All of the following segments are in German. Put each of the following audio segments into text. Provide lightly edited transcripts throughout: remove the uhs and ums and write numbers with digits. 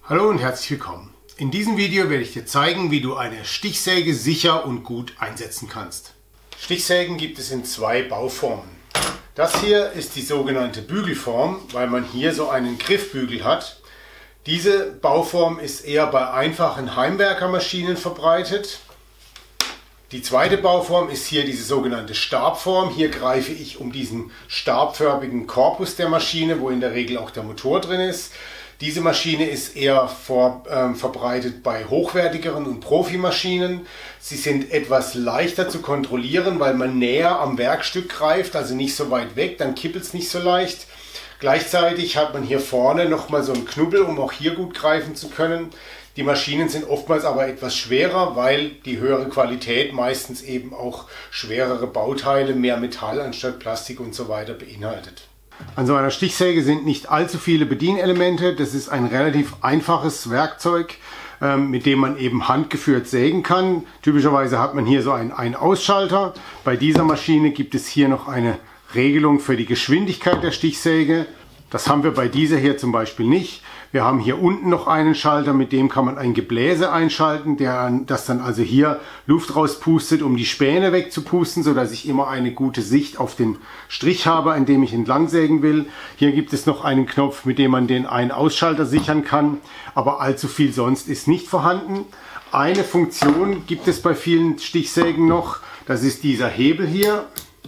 Hallo und herzlich willkommen. In diesem Video werde ich dir zeigen, wie du eine Stichsäge sicher und gut einsetzen kannst. Stichsägen gibt es in zwei Bauformen. Das hier ist die sogenannte Bügelform, weil man hier so einen Griffbügel hat. Diese Bauform ist eher bei einfachen Heimwerkermaschinen verbreitet. Die zweite Bauform ist hier diese sogenannte Stabform. Hier greife ich um diesen stabförmigen Korpus der Maschine, wo in der Regel auch der Motor drin ist. Diese Maschine ist eher verbreitet bei hochwertigeren und Profimaschinen. Sie sind etwas leichter zu kontrollieren, weil man näher am Werkstück greift, also nicht so weit weg, dann kippelt es nicht so leicht. Gleichzeitig hat man hier vorne nochmal so einen Knubbel, um auch hier gut greifen zu können. Die Maschinen sind oftmals aber etwas schwerer, weil die höhere Qualität meistens eben auch schwerere Bauteile, mehr Metall anstatt Plastik und so weiter beinhaltet. An so einer Stichsäge sind nicht allzu viele Bedienelemente. Das ist ein relativ einfaches Werkzeug, mit dem man eben handgeführt sägen kann. Typischerweise hat man hier so einen Ein-Ausschalter. Bei dieser Maschine gibt es hier noch eine Regelung für die Geschwindigkeit der Stichsäge. Das haben wir bei dieser hier zum Beispiel nicht. Wir haben hier unten noch einen Schalter, mit dem kann man ein Gebläse einschalten, das dann also hier Luft rauspustet, um die Späne wegzupusten, sodass ich immer eine gute Sicht auf den Strich habe, an dem ich entlang sägen will. Hier gibt es noch einen Knopf, mit dem man den Ein-Ausschalter sichern kann, aber allzu viel sonst ist nicht vorhanden. Eine Funktion gibt es bei vielen Stichsägen noch, das ist dieser Hebel hier.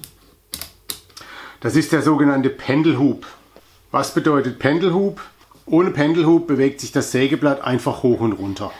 Das ist der sogenannte Pendelhub. Was bedeutet Pendelhub? Ohne Pendelhub bewegt sich das Sägeblatt einfach hoch und runter.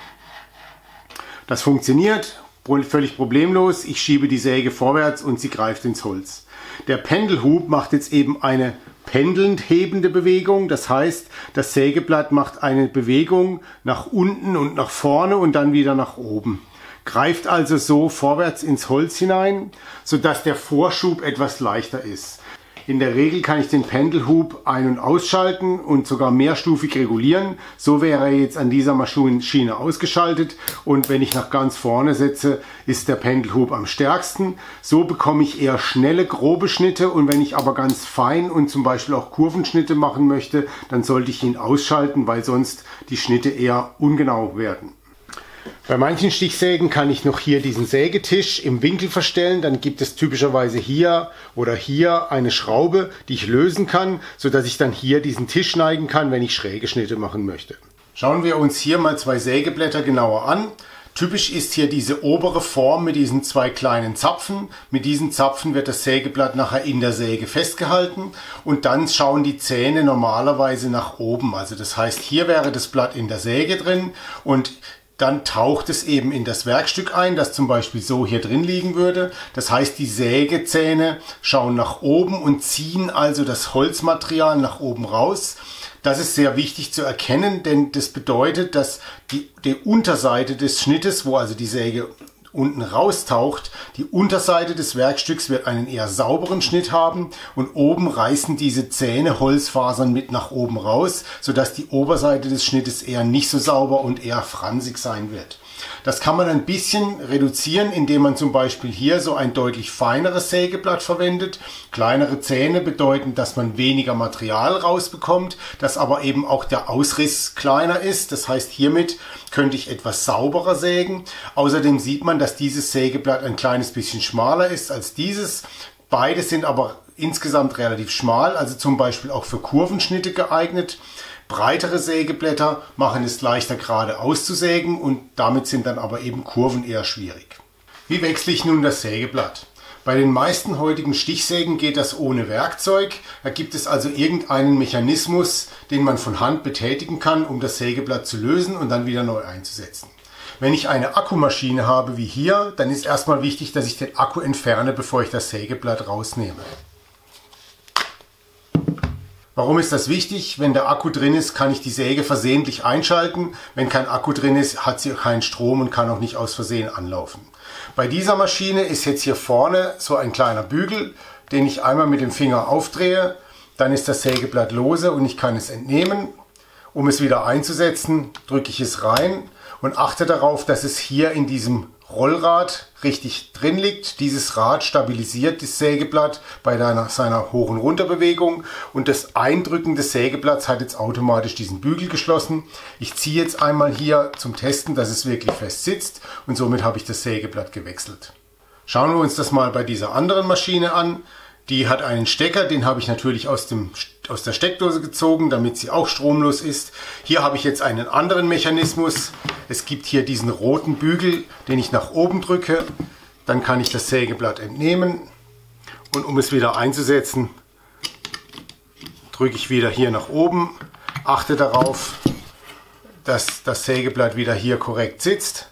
Das funktioniert völlig problemlos. Ich schiebe die Säge vorwärts und sie greift ins Holz. Der Pendelhub macht jetzt eben eine pendelnd hebende Bewegung. Das heißt, das Sägeblatt macht eine Bewegung nach unten und nach vorne und dann wieder nach oben. Greift also so vorwärts ins Holz hinein, sodass der Vorschub etwas leichter ist. In der Regel kann ich den Pendelhub ein- und ausschalten und sogar mehrstufig regulieren. So wäre er jetzt an dieser Maschine ausgeschaltet und wenn ich nach ganz vorne setze, ist der Pendelhub am stärksten. So bekomme ich eher schnelle, grobe Schnitte und wenn ich aber ganz fein und zum Beispiel auch Kurvenschnitte machen möchte, dann sollte ich ihn ausschalten, weil sonst die Schnitte eher ungenau werden. Bei manchen Stichsägen kann ich noch hier diesen Sägetisch im Winkel verstellen. Dann gibt es typischerweise hier oder hier eine Schraube, die ich lösen kann, sodass ich dann hier diesen Tisch neigen kann, wenn ich schräge Schnitte machen möchte. Schauen wir uns hier mal zwei Sägeblätter genauer an. Typisch ist hier diese obere Form mit diesen zwei kleinen Zapfen. Mit diesen Zapfen wird das Sägeblatt nachher in der Säge festgehalten und dann schauen die Zähne normalerweise nach oben. Also das heißt, hier wäre das Blatt in der Säge drin und dann taucht es eben in das Werkstück ein, das zum Beispiel so hier drin liegen würde. Das heißt, die Sägezähne schauen nach oben und ziehen also das Holzmaterial nach oben raus. Das ist sehr wichtig zu erkennen, denn das bedeutet, dass die Unterseite des Schnittes, wo also die Säge unten raustaucht, die Unterseite des Werkstücks wird einen eher sauberen Schnitt haben und oben reißen diese Zähne Holzfasern mit nach oben raus, sodass die Oberseite des Schnittes eher nicht so sauber und eher fransig sein wird. Das kann man ein bisschen reduzieren, indem man zum Beispiel hier so ein deutlich feineres Sägeblatt verwendet. Kleinere Zähne bedeuten, dass man weniger Material rausbekommt, dass aber eben auch der Ausriss kleiner ist. Das heißt, hiermit könnte ich etwas sauberer sägen. Außerdem sieht man, dass dieses Sägeblatt ein kleines bisschen schmaler ist als dieses. Beide sind aber insgesamt relativ schmal, also zum Beispiel auch für Kurvenschnitte geeignet. Breitere Sägeblätter machen es leichter gerade auszusägen und damit sind dann aber eben Kurven eher schwierig. Wie wechsle ich nun das Sägeblatt? Bei den meisten heutigen Stichsägen geht das ohne Werkzeug. Da gibt es also irgendeinen Mechanismus, den man von Hand betätigen kann, um das Sägeblatt zu lösen und dann wieder neu einzusetzen. Wenn ich eine Akkumaschine habe wie hier, dann ist erstmal wichtig, dass ich den Akku entferne, bevor ich das Sägeblatt rausnehme. Warum ist das wichtig? Wenn der Akku drin ist, kann ich die Säge versehentlich einschalten. Wenn kein Akku drin ist, hat sie keinen Strom und kann auch nicht aus Versehen anlaufen. Bei dieser Maschine ist jetzt hier vorne so ein kleiner Bügel, den ich einmal mit dem Finger aufdrehe. Dann ist das Sägeblatt lose und ich kann es entnehmen. Um es wieder einzusetzen, drücke ich es rein und achte darauf, dass es hier in diesem Rollrad richtig drin liegt. Dieses Rad stabilisiert das Sägeblatt bei seiner Hoch- und Runterbewegung und das Eindrücken des Sägeblatts hat jetzt automatisch diesen Bügel geschlossen. Ich ziehe jetzt einmal hier zum Testen, dass es wirklich fest sitzt und somit habe ich das Sägeblatt gewechselt. Schauen wir uns das mal bei dieser anderen Maschine an. Die hat einen Stecker, den habe ich natürlich aus der Steckdose gezogen, damit sie auch stromlos ist. Hier habe ich jetzt einen anderen Mechanismus. Es gibt hier diesen roten Bügel, den ich nach oben drücke. Dann kann ich das Sägeblatt entnehmen. Und um es wieder einzusetzen, drücke ich wieder hier nach oben. Achte darauf, dass das Sägeblatt wieder hier korrekt sitzt.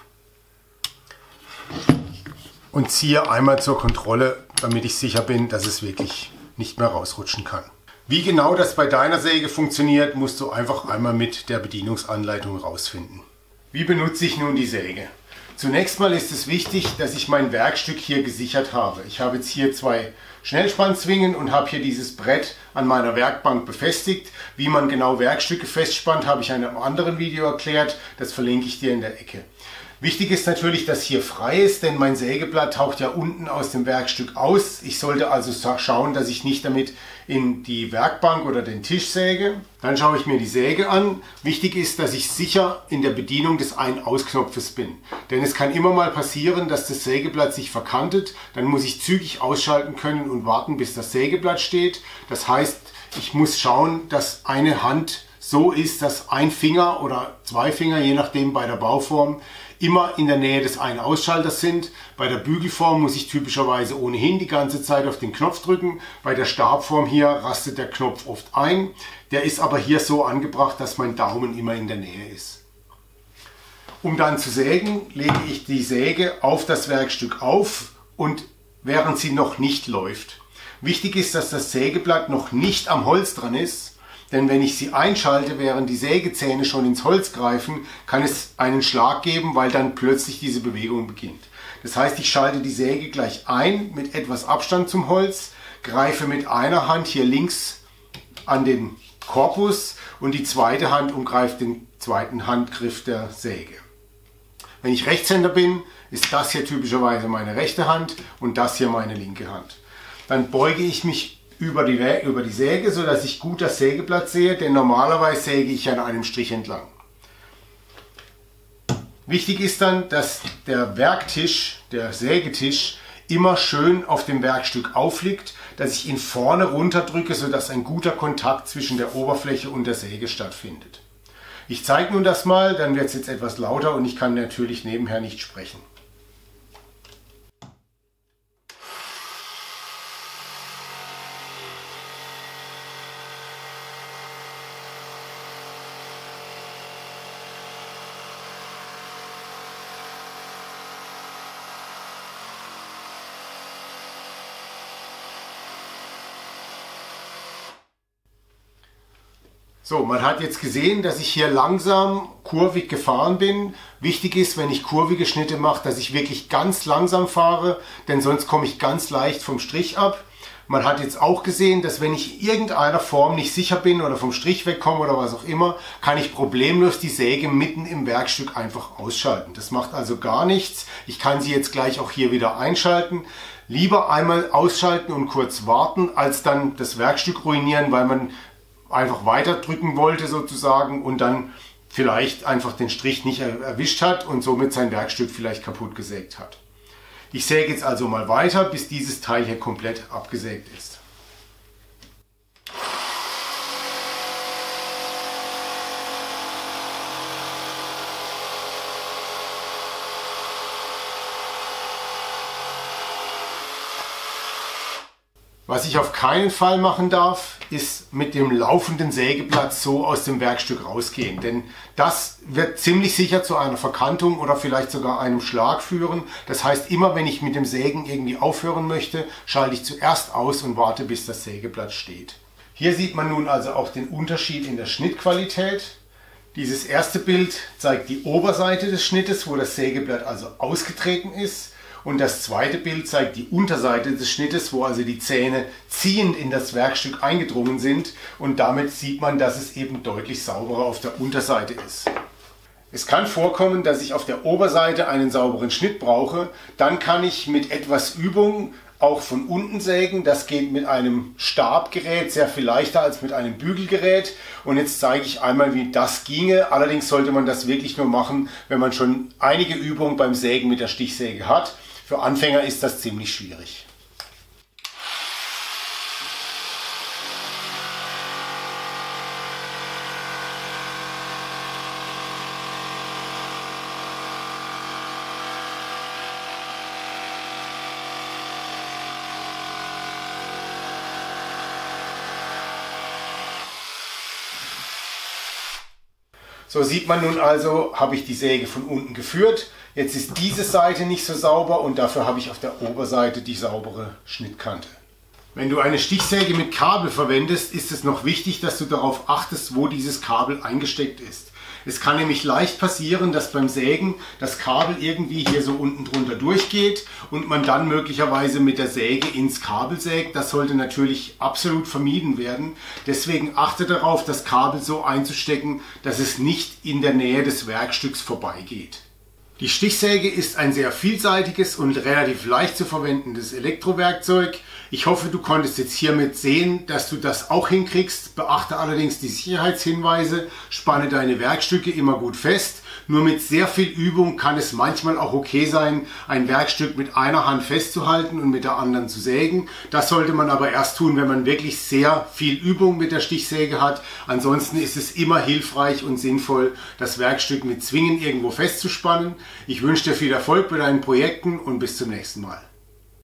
Und ziehe einmal zur Kontrolle, damit ich sicher bin, dass es wirklich nicht mehr rausrutschen kann. Wie genau das bei deiner Säge funktioniert, musst du einfach einmal mit der Bedienungsanleitung rausfinden. Wie benutze ich nun die Säge? Zunächst mal ist es wichtig, dass ich mein Werkstück hier gesichert habe. Ich habe jetzt hier 2 Schnellspannzwingen und habe hier dieses Brett an meiner Werkbank befestigt. Wie man genau Werkstücke festspannt, habe ich in einem anderen Video erklärt. Das verlinke ich dir in der Ecke. Wichtig ist natürlich, dass hier frei ist, denn mein Sägeblatt taucht ja unten aus dem Werkstück aus. Ich sollte also schauen, dass ich nicht damit in die Werkbank oder den Tisch säge. Dann schaue ich mir die Säge an. Wichtig ist, dass ich sicher in der Bedienung des Ein-Aus-Knopfes bin. Denn es kann immer mal passieren, dass das Sägeblatt sich verkantet. Dann muss ich zügig ausschalten können und warten, bis das Sägeblatt steht. Das heißt, ich muss schauen, dass eine Hand so ist, dass ein Finger oder 2 Finger, je nachdem bei der Bauform, immer in der Nähe des Ein-Ausschalters sind. Bei der Bügelform muss ich typischerweise ohnehin die ganze Zeit auf den Knopf drücken. Bei der Stabform hier rastet der Knopf oft ein. Der ist aber hier so angebracht, dass mein Daumen immer in der Nähe ist. Um dann zu sägen, lege ich die Säge auf das Werkstück auf und während sie noch nicht läuft. Wichtig ist, dass das Sägeblatt noch nicht am Holz dran ist. Denn wenn ich sie einschalte, während die Sägezähne schon ins Holz greifen, kann es einen Schlag geben, weil dann plötzlich diese Bewegung beginnt. Das heißt, ich schalte die Säge gleich ein mit etwas Abstand zum Holz, greife mit einer Hand hier links an den Korpus und die zweite Hand umgreift den zweiten Handgriff der Säge. Wenn ich Rechtshänder bin, ist das hier typischerweise meine rechte Hand und das hier meine linke Hand. Dann beuge ich mich über die Säge, sodass ich gut das Sägeblatt sehe, denn normalerweise säge ich an einem Strich entlang. Wichtig ist dann, dass der Werktisch, der Sägetisch, immer schön auf dem Werkstück aufliegt, dass ich ihn vorne runterdrücke, sodass ein guter Kontakt zwischen der Oberfläche und der Säge stattfindet. Ich zeige nun das mal, dann wird es jetzt etwas lauter und ich kann natürlich nebenher nicht sprechen. So, man hat jetzt gesehen, dass ich hier langsam kurvig gefahren bin. Wichtig ist, wenn ich kurvige Schnitte mache, dass ich wirklich ganz langsam fahre, denn sonst komme ich ganz leicht vom Strich ab. Man hat jetzt auch gesehen, dass wenn ich in irgendeiner Form nicht sicher bin oder vom Strich wegkomme oder was auch immer, kann ich problemlos die Säge mitten im Werkstück einfach ausschalten. Das macht also gar nichts. Ich kann sie jetzt gleich auch hier wieder einschalten. Lieber einmal ausschalten und kurz warten, als dann das Werkstück ruinieren, weil man einfach weiter drücken wollte sozusagen und dann vielleicht einfach den Strich nicht erwischt hat und somit sein Werkstück vielleicht kaputt gesägt hat. Ich säge jetzt also mal weiter, bis dieses Teil hier komplett abgesägt ist. Was ich auf keinen Fall machen darf, ist mit dem laufenden Sägeblatt so aus dem Werkstück rausgehen. Denn das wird ziemlich sicher zu einer Verkantung oder vielleicht sogar einem Schlag führen. Das heißt, immer wenn ich mit dem Sägen irgendwie aufhören möchte, schalte ich zuerst aus und warte, bis das Sägeblatt steht. Hier sieht man nun also auch den Unterschied in der Schnittqualität. Dieses erste Bild zeigt die Oberseite des Schnittes, wo das Sägeblatt also ausgetreten ist. Und das zweite Bild zeigt die Unterseite des Schnittes, wo also die Zähne ziehend in das Werkstück eingedrungen sind. Und damit sieht man, dass es eben deutlich sauberer auf der Unterseite ist. Es kann vorkommen, dass ich auf der Oberseite einen sauberen Schnitt brauche. Dann kann ich mit etwas Übung auch von unten sägen. Das geht mit einem Stabgerät sehr viel leichter als mit einem Bügelgerät. Und jetzt zeige ich einmal, wie das ginge. Allerdings sollte man das wirklich nur machen, wenn man schon einige Übungen beim Sägen mit der Stichsäge hat. Für Anfänger ist das ziemlich schwierig. So sieht man nun also, habe ich die Säge von unten geführt. Jetzt ist diese Seite nicht so sauber und dafür habe ich auf der Oberseite die saubere Schnittkante. Wenn du eine Stichsäge mit Kabel verwendest, ist es noch wichtig, dass du darauf achtest, wo dieses Kabel eingesteckt ist. Es kann nämlich leicht passieren, dass beim Sägen das Kabel irgendwie hier so unten drunter durchgeht und man dann möglicherweise mit der Säge ins Kabel sägt. Das sollte natürlich absolut vermieden werden. Deswegen achte darauf, das Kabel so einzustecken, dass es nicht in der Nähe des Werkstücks vorbeigeht. Die Stichsäge ist ein sehr vielseitiges und relativ leicht zu verwendendes Elektrowerkzeug. Ich hoffe, du konntest jetzt hiermit sehen, dass du das auch hinkriegst. Beachte allerdings die Sicherheitshinweise, spanne deine Werkstücke immer gut fest. Nur mit sehr viel Übung kann es manchmal auch okay sein, ein Werkstück mit einer Hand festzuhalten und mit der anderen zu sägen. Das sollte man aber erst tun, wenn man wirklich sehr viel Übung mit der Stichsäge hat. Ansonsten ist es immer hilfreich und sinnvoll, das Werkstück mit Zwingen irgendwo festzuspannen. Ich wünsche dir viel Erfolg bei deinen Projekten und bis zum nächsten Mal.